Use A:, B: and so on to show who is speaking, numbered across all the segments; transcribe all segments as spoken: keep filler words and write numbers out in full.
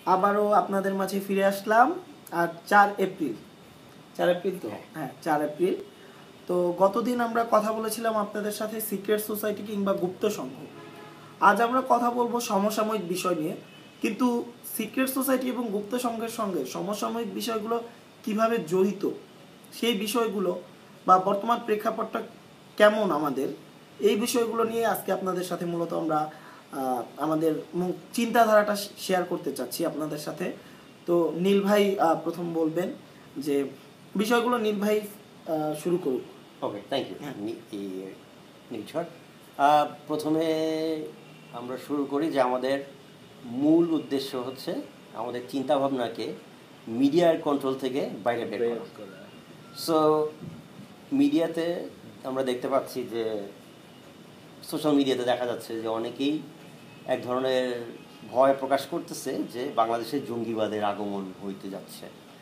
A: আবারও আপনাদের মাঝে ফিরে আসলাম। আর চার এপ্রিল চার এপ্রিল তো হ্যাঁ চার এপ্রিল তো গতদিন আমরা কথা বলেছিলাম আপনাদের সাথে সিক্রেট সোসাইটি কিংবা গুপ্ত সংঘ। আজ আমরা কথা বলবো সমসাময়িক বিষয় নিয়ে, কিন্তু সিক্রেট সোসাইটি এবং গুপ্ত সংঘের সঙ্গে সমসাময়িক বিষয়গুলো কিভাবে জড়িত, সেই বিষয়গুলো বা বর্তমান প্রেক্ষাপটটা কেমন আমাদের, এই বিষয়গুলো নিয়ে আজকে আপনাদের সাথে মূলত আমরা আমাদের চিন্তাধারাটা শেয়ার করতে চাচ্ছি আপনাদের সাথে। তো নীল ভাই প্রথম বলবেন যে বিষয়গুলো। নীল ভাই শুরু করুক।
B: Okay, thank you Nirjhar. প্রথমে আমরা শুরু করি যে আমাদের মূল উদ্দেশ্য হচ্ছে আমাদের চিন্তাভাবনাকে মিডিয়ার কন্ট্রোল থেকে বাইরে বের করা। সো মিডিয়াতে আমরা দেখতে পাচ্ছি যে সোশ্যাল মিডিয়াতে দেখা যাচ্ছে যে অনেকেই এক ধরনের ভয় প্রকাশ করতেছে যে বাংলাদেশে জঙ্গিবাদের আগমন হইতে যাচ্ছে।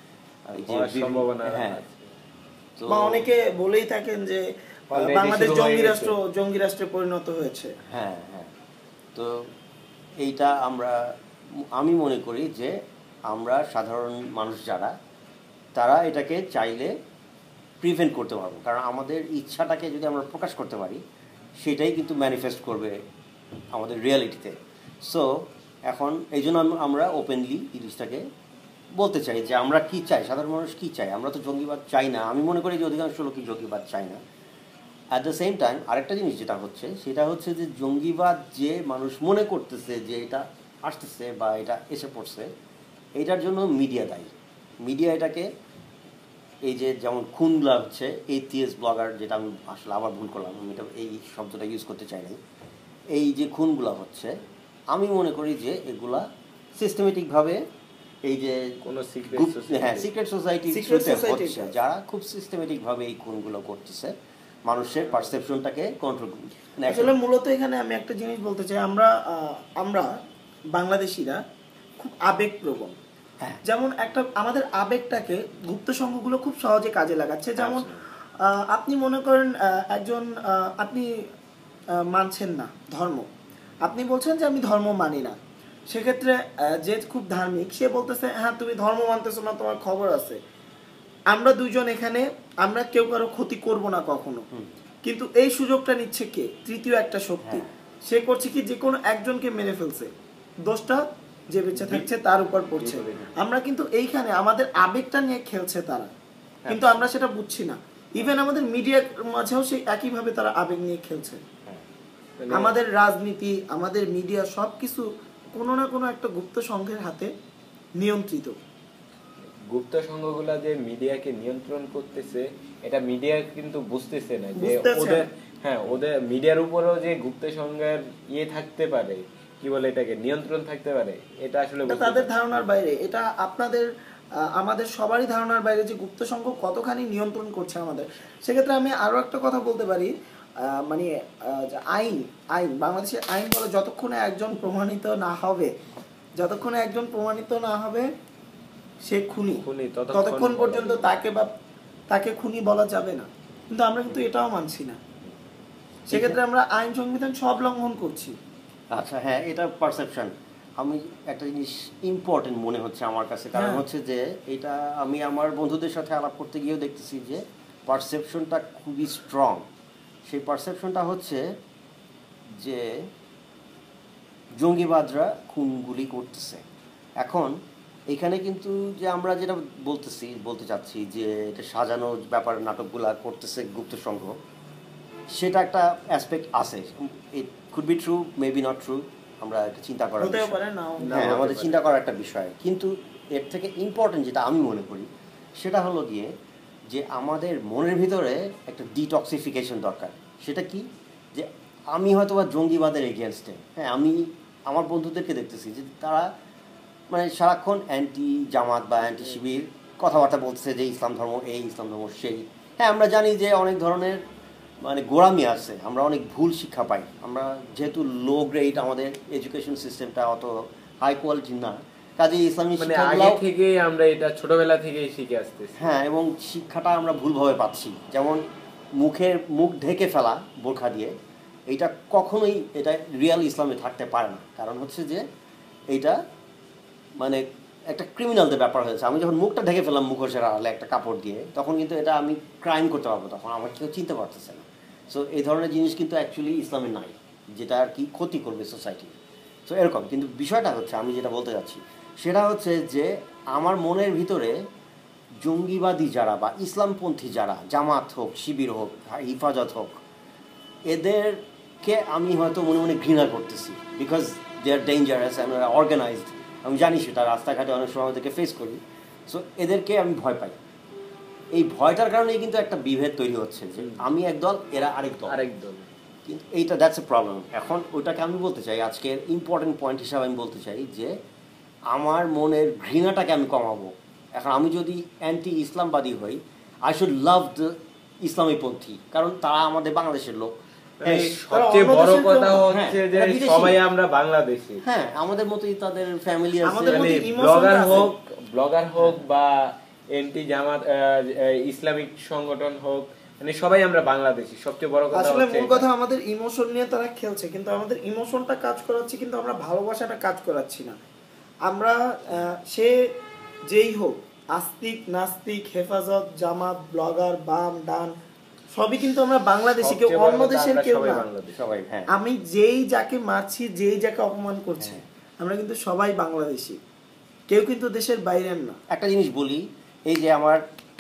A: হ্যাঁ, তো অনেকে বলেই থাকেন যে বাংলাদেশ জঙ্গি রাষ্ট্র জঙ্গি রাষ্ট্রে পরিণত হয়েছে।
B: হ্যাঁ হ্যাঁ তো এইটা আমরা আমি মনে করি যে আমরা সাধারণ মানুষ যারা, তারা এটাকে চাইলে প্রিভেন্ট করতে পারবো, কারণ আমাদের ইচ্ছাটাকে যদি আমরা প্রকাশ করতে পারি সেটাই কিন্তু ম্যানিফেস্ট করবে আমাদের রিয়ালিটিতে। সো এখন এই জন্য আমরা ওপেনলি জিনিসটাকে বলতে চাই যে আমরা কি চাই, সাধারণ মানুষ কি চাই। আমরা তো জঙ্গিবাদ চাই না, আমি মনে করি যে অধিকাংশ লোকই জঙ্গিবাদ চাই না। অ্যাট দ্য সেম টাইম আরেকটা জিনিস যেটা হচ্ছে সেটা হচ্ছে যে জঙ্গিবাদ যে মানুষ মনে করতেছে যে এটা আসতেছে বা এটা এসে পড়ছে, এইটার জন্য মিডিয়া দায়ী। মিডিয়া এটাকে এই যে যেমন খুনগুলো হচ্ছে, এথিএস ব্লগার, যেটা আমি আসলে আবার ভুল করলাম, আমি এটা এই শব্দটা ইউজ করতে চাই নাই, এই যে খুনগুলো হচ্ছে আমি মনে করি যে এগুলা সিস্টেমেটিকভাবে এই যে
C: কোনো
B: হ্যাঁ সিক্রেট সোসাইটি হচ্ছে, যারা খুব সিস্টেমেটিকভাবে এই খুনগুলো করতেছে মানুষের পারসেপশনটাকে কন্ট্রোল করছে।
A: আসলে মূলত এখানে আমি একটা জিনিস বলতে চাই, আমরা আমরা বাংলাদেশিরা খুব আবেগপ্রবণ। যেমন একটা আমাদের আবেগটাকে গুপ্ত সংঘগুলো খুব সহজে কাজে লাগাচ্ছে। যেমন আপনি মনে করেন একজন, আপনি মানছেন না ধর্ম, আপনি বলছেন যে আমি ধর্ম মানি না, সেক্ষেত্রে যে খুব ধার্মিক সে বলতেছে হ্যাঁ তুমি ধর্ম মানতেছো না, তোমার খবর আছে, আমরা দুইজন এখানে আমরা কেউ কারো ক্ষতি করব না কখনো। কিন্তু এই সুযোগটা নিচ্ছে কে? তৃতীয় একটা শক্তি। সে করছে কি, যে কোনো একজনকে মেরে ফেলছে, দোষটা যে বেঁচে থাকছে তার উপর পড়ছে। আমরা কিন্তু এইখানে আমাদের আবেগটা নিয়ে খেলছে তারা, কিন্তু আমরা সেটা বুঝছি না। ইভেন আমাদের মিডিয়ার মাঝেও সেই একইভাবে তারা আবেগ নিয়ে খেলছে। আমাদের রাজনীতি, আমাদের মিডিয়া সবকিছু কোনো না কোনো একটা গুপ্ত সংঘের হাতে নিয়ন্ত্রিত।
C: গুপ্ত সংঘগুলা যে মিডিয়াকে নিয়ন্ত্রণ করতেছে, এটা মিডিয়া কিন্তু বুঝতেছে না যে ওদের হ্যাঁ ওদের মিডিয়ার উপরেও যে গুপ্ত সংঘের ইয়ে থাকতে পারে, কি বলে এটাকে, নিয়ন্ত্রণ থাকতে পারে, এটা আসলে
A: তাদের ধারণার বাইরে। এটা আপনাদের আমাদের সবারই ধারণার বাইরে যে গুপ্ত সংঘ কতখানি নিয়ন্ত্রণ করছে আমাদের। সেক্ষেত্রে আমি আরো একটা কথা বলতে পারি, মানে আইন আইন বাংলাদেশের আইন বলে যতক্ষণে একজন প্রমাণিত না হবে, যতক্ষণে একজন প্রমাণিত না হবে সে খুনি, ততক্ষণ পর্যন্ত তাকে বা তাকে খুনি বলা যাবে না। কিন্তু আমরা কিন্তু এটাও মানছি না, সেক্ষেত্রে আমরা আইন সংবিধান সব লঙ্ঘন করছি।
B: আচ্ছা হ্যাঁ, এটা পারসেপশন। আমি একটা জিনিস ইম্পর্টেন্ট মনে হচ্ছে আমার কাছে, কারণ হচ্ছে যে এটা আমি আমার বন্ধুদের সাথে আলাপ করতে গিয়েও দেখতেছি যে পারসেপশনটা খুবই স্ট্রং। সেই পারসেপশনটা হচ্ছে যে জঙ্গিবাদরা খুনগুলি করতেছে। এখন এখানে কিন্তু যে আমরা যেটা বলতেছি বলতে চাচ্ছি যে এটা সাজানো ব্যাপার, নাটকগুলা করতেছে গুপ্ত সংঘ, সেটা একটা অ্যাসপেক্ট আছে। It could be true, maybe not true, আমরা একটা চিন্তা করার হ্যাঁ আমাদের চিন্তা করার একটা বিষয়। কিন্তু এর থেকে ইম্পর্টেন্ট যেটা আমি মনে করি সেটা হলো গিয়ে যে আমাদের মনের ভিতরে একটা ডিটক্সিফিকেশন দরকার। সেটা কি, যে আমি হয়তো বা জঙ্গিবাদের এগেনস্টে, হ্যাঁ আমি আমার বন্ধুদেরকে দেখতেছি যে তারা মানে সারাক্ষণ অ্যান্টি জামাত বা অ্যান্টি শিবির কথাবার্তা বলতেছে যে ইসলাম ধর্ম এই, ইসলাম ধর্ম সেই। হ্যাঁ আমরা জানি যে অনেক ধরনের মানে গোড়ামি আছে, আমরা অনেক ভুল শিক্ষা পাই, আমরা যেহেতু লো গ্রেড, আমাদের এডুকেশন সিস্টেমটা অত হাই কোয়ালিটি না, কাজে ইসলামী
C: আগে থেকেই আমরা এটা ছোটবেলা থেকেই শিখে আসতেছি।
B: হ্যাঁ, এবং শিক্ষাটা আমরা ভুলভাবে পাচ্ছি। যেমন মুখের মুখ ঢেকে ফেলা বোরখা দিয়ে, এইটা কখনোই এটা রিয়েল ইসলামে থাকতে পারে না। কারণ হচ্ছে যে এইটা মানে একটা ক্রিমিনালদের ব্যাপার হয়েছে। আমি যখন মুখটা ঢেকে ফেললাম মুখোশের আড়ালে একটা কাপড় দিয়ে, তখন কিন্তু এটা আমি ক্রাইম করতে পারবো, তখন আমার কেউ চিনতে পারতেছে না। সো এই ধরনের জিনিস কিন্তু অ্যাকচুয়ালি ইসলামে নাই, যেটা আর কি ক্ষতি করবে সোসাইটি। সো এরকম কিন্তু বিষয়টা হচ্ছে, আমি যেটা বলতে যাচ্ছি সেটা হচ্ছে যে আমার মনের ভিতরে জঙ্গিবাদী যারা বা ইসলামপন্থী যারা, জামাত হোক, শিবির হোক, হিফাজত হোক, এদেরকে আমি হয়তো মনে মনে ঘৃণা করতেছি, because they are dangerous and organized. আমি জানি সেটা, রাস্তাঘাটে অনেক সময় ওদেরকে ফেস করি। সো এদেরকে আমি ভয় পাই। এই ভয়টার কারণেই কিন্তু একটা বিভেদ তৈরি হচ্ছে যে আমি একদল, এরা আরেক দল
C: আরেক দল
B: কিন্তু এইটা দ্যাটস এ প্রবলেম। এখন ওইটাকে আমি বলতে চাই, আজকের ইম্পর্টেন্ট পয়েন্ট হিসাবে আমি বলতে চাই যে আমার মনের ঘৃণাটাকে আমি কমাবো। এখন আমি যদি অ্যান্টি ইসলামবাদী হই, আই শুড লাভ দ্য ইসলামীপন্থী, কারণ তারা আমাদের বাংলাদেশের লোক।
C: সবচেয়ে বড় কথা হচ্ছে যে সবাই আমরা বাংলাদেশী।
B: হ্যাঁ, আমাদের মতোই তাদের ফ্যামিলি আছে,
C: ব্লগার হোক ব্লগার হোক বা এন্টি জামাত ইসলামিক সংগঠন হোক, মানে সবাই আমরা বাংলাদেশী। সবচেয়ে বড় কথা
A: আসলে মূল কথা আমাদের ইমোশন নিয়ে তারা খেলছে, কিন্তু আমাদের ইমোশনটা কাজ করাচ্ছে, কিন্তু আমরা ভালোবাসাটা কাজ করাচ্ছি না। আমরা সে যেই হোক, আস্তিক নাস্তিক, হেফাজত, জামাত, ব্লগার, বাম ডান, সবই কিন্তু আমরা বাংলাদেশি, কেউ অন্য দেশের কেউ না। আমি যেই যাকে মারছি, যেই যাকে অপমান করছি, আমরা কিন্তু সবাই বাংলাদেশি, কেউ কিন্তু দেশের বাইরের না।
B: একটা জিনিস বলি, এই যে আমার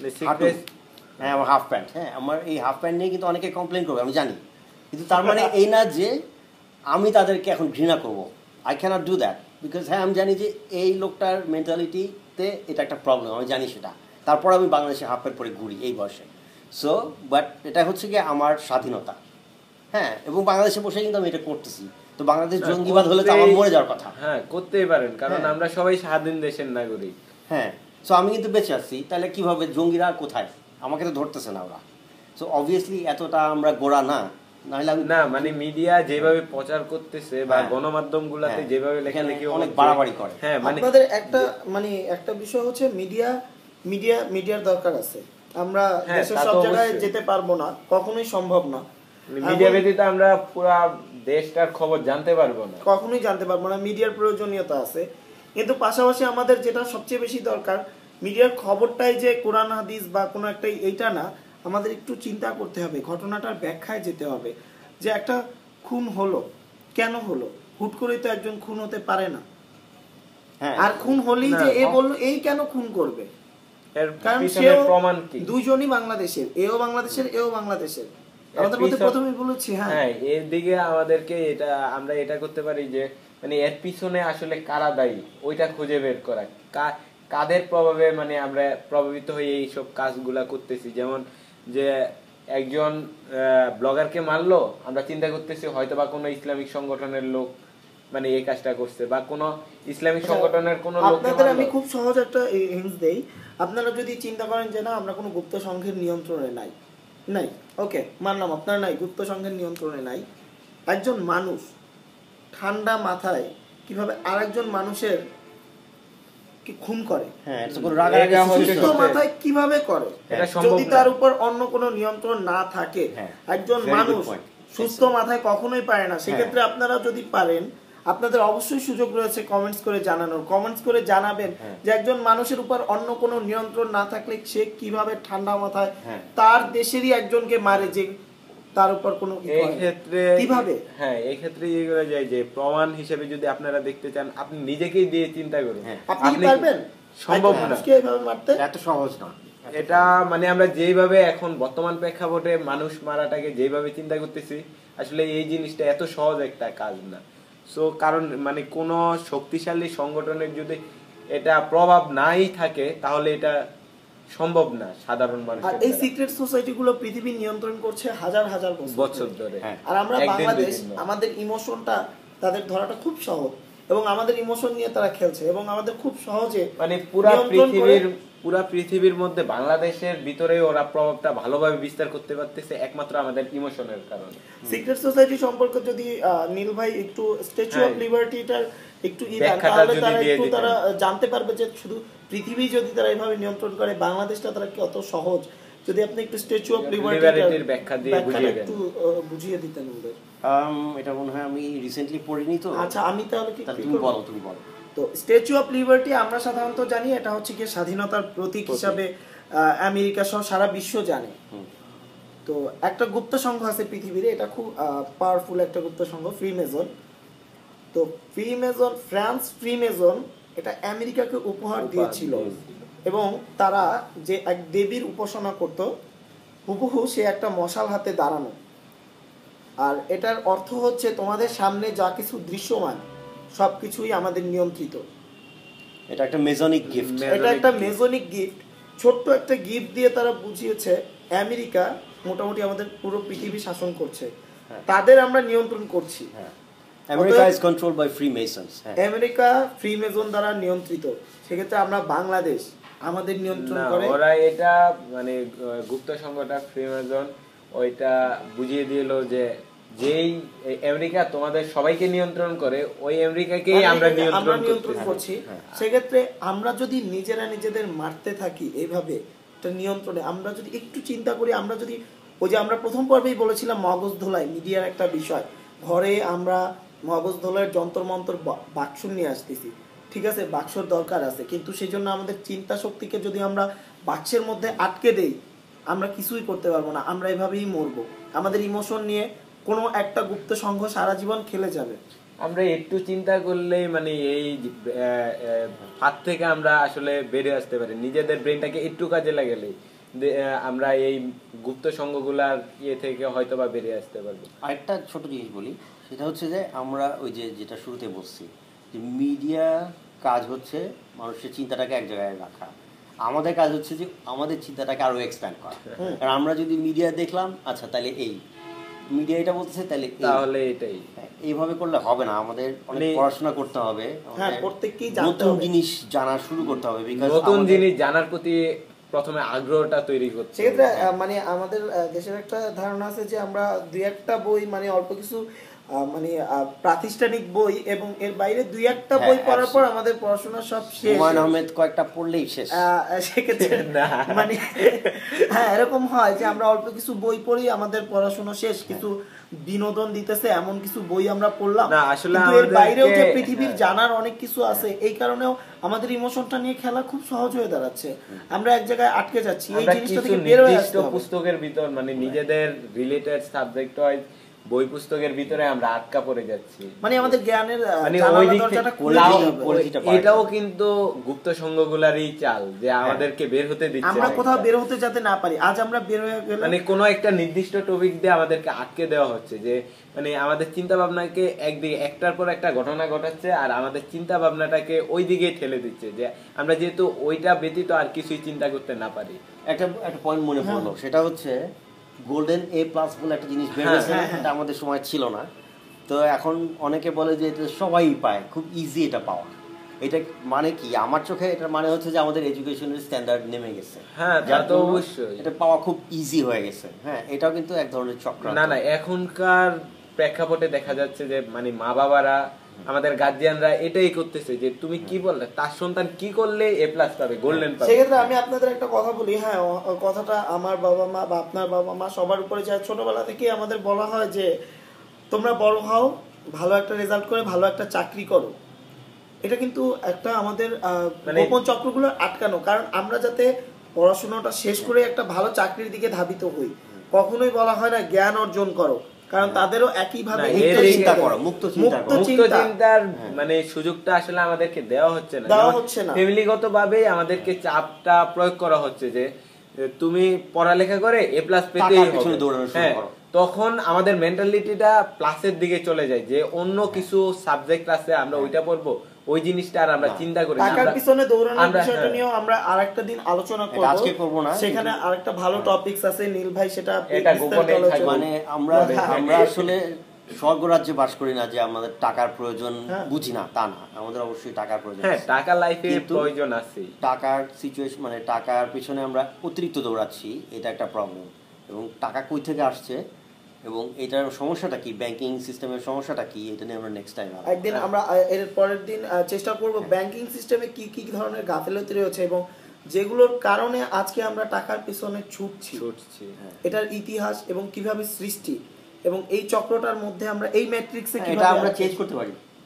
B: হ্যাঁ আমার হাফ প্যান্ট, হ্যাঁ আমার এই হাফ প্যান্ট নিয়ে কিন্তু অনেকে কমপ্লেন করবে, আমি জানি, কিন্তু তার মানে এই না যে আমি তাদেরকে এখন ঘৃণা করব। I cannot do that, because হ্যাঁ আমি জানি যে এই লোকটার মেন্টালিটিতে এটা একটা প্রবলেম, আমি জানি সেটা। তারপর আমি বাংলাদেশে হাফ প্যান্ট পরে ঘুরি এই বয়সে। সো বাট এটা হচ্ছে কি আমার স্বাধীনতা, হ্যাঁ, এবং বাংলাদেশে বসে কিন্তু আমি এটা করতেছি। তো বাংলাদেশ জঙ্গিবাদ হলে তো আমার মরে যাওয়ার কথা।
C: হ্যাঁ, করতেই পারেন, কারণ আমরা সবাই স্বাধীন দেশের নাগরিক।
B: হ্যাঁ, সো আমি কিন্তু বেঁচে আছি, তাহলে কিভাবে জঙ্গিরা কোথায়, আমাকে তো ধরতেছে না ওরা। সো অবভিয়াসলি এতটা আমরা গোড়া না, নাহলে আমি
C: না, মানে মিডিয়া যেভাবে প্রচার করতেছে বা গণমাধ্যম গুলাতে যেভাবে লেখালেখি
B: অনেক বাড়াবাড়ি করে।
C: হ্যাঁ, মানে
A: আপনাদের একটা মানে একটা বিষয় হচ্ছে মিডিয়া মিডিয়া মিডিয়ার দরকার আছে। আমরা দেশের সব জায়গায় যেতে পারবো না, কখনোই সম্ভব না।
C: মিডিয়া ব্যতীত আমরা পুরো দেশটার খবর জানতে পারবো না,
A: কখনোই জানতে পারবো না। মিডিয়ার প্রয়োজনীয়তা আছে, কিন্তু পাশাপাশি আমাদের যেটা সবচেয়ে বেশি দরকার, মিডিয়ার খবরটাই যে কোরআন হাদিস বা কোনো একটা এইটা না, আমাদের একটু চিন্তা করতে হবে, ঘটনাটার ব্যাখ্যায় যেতে হবে, যে একটা খুন হলো কেন হলো, হুট করেই তো একজন খুন হতে পারে না। আর খুন হলেই যে এ বললো এই কেন খুন করবে, কারণ সেও প্রমাণ কি, দুইজনই বাংলাদেশের, এও বাংলাদেশের এও বাংলাদেশের। আমাদের মধ্যে প্রথমেই বলেছি হ্যাঁ
C: এর দিকে আমাদেরকে এটা আমরা এটা করতে পারি যে মানে এর পিছনে আসলে কারা দায়ী ওইটা খুঁজে বের করা, কাদের প্রভাবে মানে আমরা প্রভাবিত হয়ে এইসব কাজগুলা করতেছি। যেমন যে একজন ব্লগারকে মারলো, আমরা চিন্তা করতেছি হয়তো বা কোনো ইসলামিক সংগঠনের লোক মানে এই কাজটা করছে, বা কোনো ইসলামিক সংগঠনের কোনো লোক।
A: আপনাদের আমি খুব সহজ একটা হিন্টস দেই, আপনারা যদি চিন্তা করেন যে না আমরা কোনো গুপ্ত সংঘের নিয়ন্ত্রণে নাই, নাই ওকে মানলাম আপনারা নাই, গুপ্ত সংঘের নিয়ন্ত্রণে নাই, একজন মানুষ ঠান্ডা মাথায় কিভাবে আরেকজন মানুষের কি খুন করে, সুস্থ মাথায় কিভাবে করে, যদি তার উপর অন্য কোনো নিয়ন্ত্রণ না থাকে, একজন মানুষ সুস্থ মাথায় কখনোই পারে না। সেক্ষেত্রে আপনারা যদি পারেন, আপনাদের অবশ্যই সুযোগ রয়েছে কমেন্টস করে জানানোর, কমেন্টস করে জানাবেন যে একজন মানুষের উপর অন্য কোনো নিয়ন্ত্রণ না থাকলে সে কিভাবে ঠান্ডা মাথায় তার দেশেরই একজনকে মারে, যে তার উপর কোনো
C: এই ক্ষেত্রে
A: কিভাবে।
C: হ্যাঁ, এই ক্ষেত্রে এই করা যায় যে প্রমাণ হিসেবে যদি আপনারা দেখতে চান, আপনি নিজেকেই দিয়ে চিন্তা করুন,
A: আপনি কি পারবেন,
C: সম্ভব না,
A: এইভাবে মারতে
B: এত সহজ না
C: এটা। মানে আমরা যেইভাবে এখন বর্তমান প্রেক্ষাপটে মানুষ মারাটাকে যেভাবে চিন্তা করতেছি, আসলে এই জিনিসটা এত সহজ একটা কাজ না। সো কারণ মানে কোন শক্তিশালী সংগঠনের যদি এটা প্রভাব নাই থাকে, তাহলে এটা সম্ভব না সাধারণ মানুষের।
A: আর এই সিক্রেট সোসাইটি গুলো পৃথিবী নিয়ন্ত্রণ করছে হাজার হাজার
C: বছর ধরে।
A: আর আমরা বাংলাদেশ, আমাদের ইমোশনটা তাদের ধরাটা খুব সহজ, এবং আমাদের ইমোশন নিয়ে তারা খেলছে, এবং আমাদের খুব সহজে
C: মানে পুরা পৃথিবীর পুরা পৃথিবীর মধ্যে বাংলাদেশের ভিতরে ওরা প্রভাবটা ভালোভাবে বিস্তার করতে পারতেছে একমাত্র আমাদের ইমোশনের কারণে।
A: সিক্রেট সোসাইটি সম্পর্কে যদি নীল ভাই একটু স্ট্যাচু অফ লিবার্টিটার একটু ইদান, তাহলে তারা একটু তারা জানতে পারবে যে শুধু পৃথিবী যদি তারা এইভাবে নিয়ন্ত্রণ করে, বাংলাদেশটা তারা কত সহজ। যদি আপনি একটু স্ট্যাচু অফ লিবার্টির
C: ব্যাখ্যা দিয়ে বুঝিয়ে দেন,
A: একটু বুঝিয়ে দিতেন ওদের।
B: um এটা মনে হয় আমি রিসেন্টলি পড়িনি তো।
A: আচ্ছা আমি তাহলে কি
B: তুমি বলো তুমি বলো
A: তো স্ট্যাচু অফ লিবার্টি আমরা সাধারণত জানি এটা হচ্ছে কি স্বাধীনতার প্রতীক হিসাবে আমেরিকা সহ সারা বিশ্ব জানে। তো একটা গুপ্ত সংঘ আছে পৃথিবীতে, এটা খুব পাওয়ারফুল একটা গুপ্ত সংঘ, ফ্রিমেজন। তো ফ্রিমেজন, ফ্রান্স ফ্রিমেজন এটা আমেরিকাকে উপহার দিয়েছিল এবং তারা যে এক দেবীর উপাসনা করত হুবহু সে একটা মশাল হাতে দাঁড়ানো। আর এটার অর্থ হচ্ছে তোমাদের সামনে যা কিছু দৃশ্যমান সবকিছুই আমাদের নিয়ন্ত্রিত।
B: এটা একটা মেজনিক গিফট,
A: এটা একটা মেজনিক গিফট, ছোট্ট একটা গিফট দিয়ে তারা বুঝিয়েছে আমেরিকা মোটামুটি আমাদের পুরো পৃথিবী শাসন করছে, তাদের আমরা নিয়ন্ত্রণ করছি।
B: America is controlled by freemasons.
A: America freemason দ্বারা নিয়ন্ত্রিত, সেক্ষেত্রে আমরা বাংলাদেশ আমাদের নিয়ন্ত্রণ করে।
C: ওরা এটা মানে গুপ্ত সংঘটা ফ্রিমেজন ওইটা বুঝিয়ে দিল যে যেই আমেরিকা তোমাদের সবাইকে নিয়ন্ত্রণ করে ওই আমেরিকাকেই আমরা নিয়ন্ত্রণ
A: করছি। সেক্ষেত্রে আমরা যদি নিজেরা নিজেদের মারতে থাকি এইভাবে নিয়ন্ত্রণে, আমরা যদি একটু চিন্তা করি, আমরা যদি ওই যে আমরা প্রথম পর্বেই বলেছিলাম মগজ ধোলাই মিডিয়ার একটা বিষয়, ঘরে আমরা মগজ ধোলাইয়ের যন্ত্র মন্ত্র বাক্স নিয়ে আসতেছি, ঠিক আছে বাক্সর দরকার আছে, কিন্তু সেই জন্য আমাদের চিন্তা শক্তিকে যদি আমরা বাক্সের মধ্যে আটকে দেই আমরা কিছুই করতে পারবো না, আমরা এভাবেই মরবো। আমাদের ইমোশন নিয়ে কোনো একটা গুপ্ত সংঘ সারা জীবন খেলে যাবে।
C: আমরা একটু চিন্তা করলেই মানে এই হাত থেকে আমরা আসলে বেরিয়ে আসতে পারি, নিজেদের ব্রেনটাকে একটু কাজে লাগালেই আমরা এই গুপ্ত সংঘগুলার ইয়ে থেকে হয়তো বা বেরিয়ে আসতে পারবো।
B: আরেকটা ছোট জিনিস বলি, সেটা হচ্ছে যে আমরা ওই যে যেটা শুরুতে বলছি যে মিডিয়া কাজ হচ্ছে মানুষের চিন্তাটাকে এক জায়গায় রাখা, আমাদের কাজ হচ্ছে যে আমাদের চিন্তাটাকে আরো এক্সপ্যান্ড করা। আর আমরা যদি মিডিয়া দেখলাম আচ্ছা তাহলে এই মিডিয়া এটা বলতেছে তাহলে
C: তাহলে এটাই,
B: এইভাবে করলে হবে না, আমাদের অনেক পড়াশোনা করতে হবে, নতুন জিনিস জানা শুরু করতে হবে,
C: নতুন জিনিস জানার প্রতি প্রথমে আগ্রহটা তৈরি করছে।
A: সেক্ষেত্রে মানে আমাদের দেশের একটা ধারণা আছে যে আমরা দুই একটা বই মানে অল্প কিছু মানে প্রাতিষ্ঠানিক বই এবং এর বাইরে দুই একটা বই পড়ার পর আমাদের পড়াশোনা সব শেষ,
B: হুমায়ুন আহমেদ কয়েকটা পড়লেই শেষ।
A: সেক্ষেত্রে মানে হ্যাঁ এরকম হয় যে আমরা অল্প কিছু বই পড়ি আমাদের পড়াশোনা শেষ, কিছু বিনোদন দিতেছে এমন কিছু বই আমরা পড়লাম,
C: না আসলে
A: এর বাইরেও যে পৃথিবীর জানার অনেক কিছু আছে, এই কারণেও আমাদের ইমোশনটা নিয়ে খেলা খুব সহজ হয়ে দাঁড়াচ্ছে, আমরা এক জায়গায় আটকে যাচ্ছি। এই জিনিসটা থেকে বের হয়ে আসতে হবে।
C: পুস্তকের ভিতর মানে নিজেদের রিলেটেড সাবজেক্ট হয় বই পুস্তকের ভিতরে আমরা আটকা পড়ে যাচ্ছি,
A: মানে আমাদের জ্ঞানের
C: মানে ওই দরজাটা খুলে এটাও কিন্তু গুপ্ত সংঘগুলারই চাল যে আমাদেরকে বের হতে দিচ্ছে,
A: আমরা কোথাও বের হতে যাতে না পারি। আজ আমরা বের হয়ে গেলে
C: মানে কোনো একটা নির্দিষ্ট টপিক দিয়ে আমাদেরকে আটকে দেওয়া হচ্ছে, যে মানে আমাদের চিন্তা ভাবনাকে একদিকে একটার পর একটা ঘটনা ঘটাচ্ছে আর আমাদের চিন্তা ভাবনাটাকে ওই দিকে ঠেলে দিচ্ছে, যে আমরা যেহেতু ওইটা ব্যতীত আর কিছুই চিন্তা করতে না পারি।
B: একটা একটা পয়েন্ট মনে পড়লো, সেটা হচ্ছে গোল্ডেন এ প্লাস বলে একটা জিনিস বের হয়েছে, এটা আমাদের সময় ছিল না। তো এখন অনেকে বলে যে এটা সবাই পায়, খুব ইজি এটা পাওয়া। এটা মানে কি আমার চোখে এটার মানে হচ্ছে যে আমাদের এডুকেশনের স্ট্যান্ডার্ড নেমে গেছে।
C: হ্যাঁ তা তো অবশ্যই,
B: এটা পাওয়া খুব ইজি হয়ে গেছে। হ্যাঁ এটাও কিন্তু এক ধরনের চক্রান্ত।
C: না না এখনকার প্রেক্ষাপটে দেখা যাচ্ছে যে মানে মা বাবারা আমাদের গার্জিয়ানরা এটাই করতেছে যে তুমি কি বললে তার সন্তান কি করলে এ প্লাস পাবে, গোল্ডেন পাবে।
A: সেক্ষেত্রে আমি আপনাদের একটা কথা বলি, হ্যাঁ কথাটা আমার বাবা মা বা আপনার বাবা মা সবার উপরে যায়, ছোটবেলা থেকে আমাদের বলা হয় যে তোমরা বড় হও, ভালো একটা রেজাল্ট করে ভালো একটা চাকরি করো। এটা কিন্তু একটা আমাদের গোপন চক্রগুলো আটকানো, কারণ আমরা যাতে পড়াশোনাটা শেষ করে একটা ভালো চাকরির দিকে ধাবিত হই। কখনোই বলা হয় না জ্ঞান অর্জন করো, কারণ তাদেরও একইভাবে
B: মুক্ত
C: চিন্তার মানে সুযোগটা আসলে আমাদেরকে দেওয়া হচ্ছে না,
A: দেওয়া হচ্ছে না।
C: ফ্যামিলিগতভাবে আমাদেরকে চাপটা প্রয়োগ করা হচ্ছে যে তুমি পড়ালেখা করে এ প্লাস পেতেই হবে। তখন আমাদের মেন্টালিটিটা প্লাসের দিকে চলে যায়, যে অন্য কিছু সাবজেক্ট আছে আমরা ওইটা পড়বো, ওই জিনিসটা আর আমরা চিন্তা করি না।
A: টাকার পিছনে দৌড়ানোর বিষয়টা নিয়েও আমরা আরেকটা দিন আলোচনা করব,
B: আজকে করব না,
A: সেখানে আরেকটা ভালো টপিকস আছে নীল ভাই, সেটা
C: এটা গোপনে থাকবে।
B: মানে আমরা আমরা আসলে স্বর্গরাজ্যে বাস করি না যে আমাদের টাকার প্রয়োজন বুঝি না, তা না, আমাদের অবশ্যই টাকার প্রয়োজন।
C: হ্যাঁ টাকা লাইফে প্রয়োজন আছে,
B: টাকার সিচুয়েশন মানে টাকার পিছনে আমরা অতিরিক্ত দৌড়াচ্ছি, এটা একটা প্রবলেম। এবং টাকা কই থেকে আসছে এবং এটার সমস্যাটা কি, ব্যাংকিং সিস্টেমের সমস্যাটা কি, এটা নিয়ে আমরা নেক্সট টাইম
A: একদিন আমরা এর পরের দিন চেষ্টা করব ব্যাংকিং সিস্টেমে কি কি ধরনের গাফিলতি রয়েছে এবং যেগুলোর কারণে আজকে আমরা টাকার পিছনে ছুটছি
C: ছুটছি
A: এটার ইতিহাস এবং কিভাবে সৃষ্টি এবং এই চক্রটার মধ্যে আমরা এই ম্যাট্রিক্সে
B: কিভাবে আমরা চেঞ্জ করতে পারি।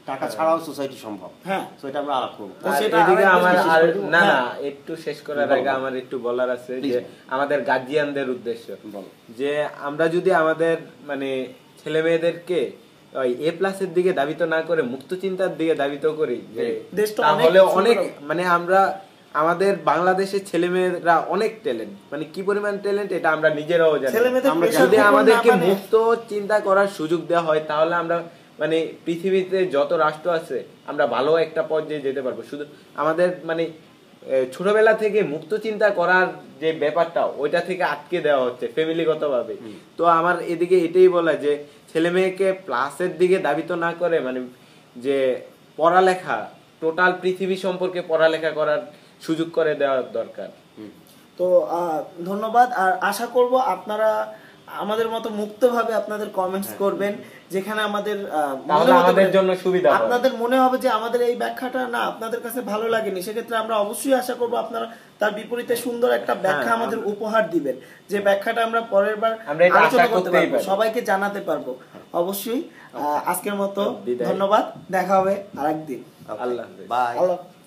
B: টাকা ছাড়াও সোসাইটি সম্ভব।
A: হ্যাঁ,
B: তো এটা আমরা আলাপ করব।
C: আর এদিকে আমার আর না না একটু শেষ করার আগে আমার একটু বলার আছে যে আমাদের গার্জিয়ানদের উদ্দেশ্য, যে আমরা যদি আমাদের মানে ছেলে মেয়েদেরকে ওই এ প্লাসের দিকে দাবিত না করে মুক্ত চিন্তার দিকে দাবিত করি, যে তাহলে অনেক মানে আমরা আমাদের বাংলাদেশের ছেলে মেয়েরা অনেক ট্যালেন্ট, মানে কি পরিমাণ ট্যালেন্ট এটা আমরা নিজেরাও জানি। আমরা যদি আমাদেরকে মুক্ত চিন্তা করার সুযোগ দেওয়া হয় তাহলে আমরা মানে পৃথিবীতে যত রাষ্ট্র আছে আমরা ভালো একটা পর্যায়ে যেতে পারবো। শুধু আমাদের মানে ছোটবেলা থেকে মুক্ত চিন্তা করার যে ব্যাপারটা ওইটা থেকে আটকে দেওয়া হচ্ছে ফ্যামিলিগত ভাবে। তো আমার এদিকে এটাই বলা যে ছেলে মেয়েকে প্লাসের দিকে দাবিত না করে মানে যে পড়ালেখা টোটাল পৃথিবী সম্পর্কে পড়ালেখা করার সুযোগ করে দেওয়া দরকার।
A: তো ধন্যবাদ, আর আশা করব আপনারা আমাদের মতো মুক্তভাবে আপনাদের কমেন্টস করবেন, যেখানে আমাদের
C: আমাদের জন্য সুবিধা,
A: আপনাদের মনে হবে যে আমাদের এই ব্যাখ্যাটা না আপনাদের কাছে ভালো লাগেনি, সেক্ষেত্রে আমরা অবশ্যই আশা করব আপনারা তার বিপরীতে সুন্দর একটা ব্যাখ্যা আমাদের উপহার দিবেন, যে ব্যাখ্যাটা আমরা পরের বার আলোচনা করতে পারবো, সবাইকে জানাতে পারবো। অবশ্যই আজকের মতো ধন্যবাদ, দেখা হবে আরেকদিন।
C: আল্লাহ হাফেজ।
B: বাই।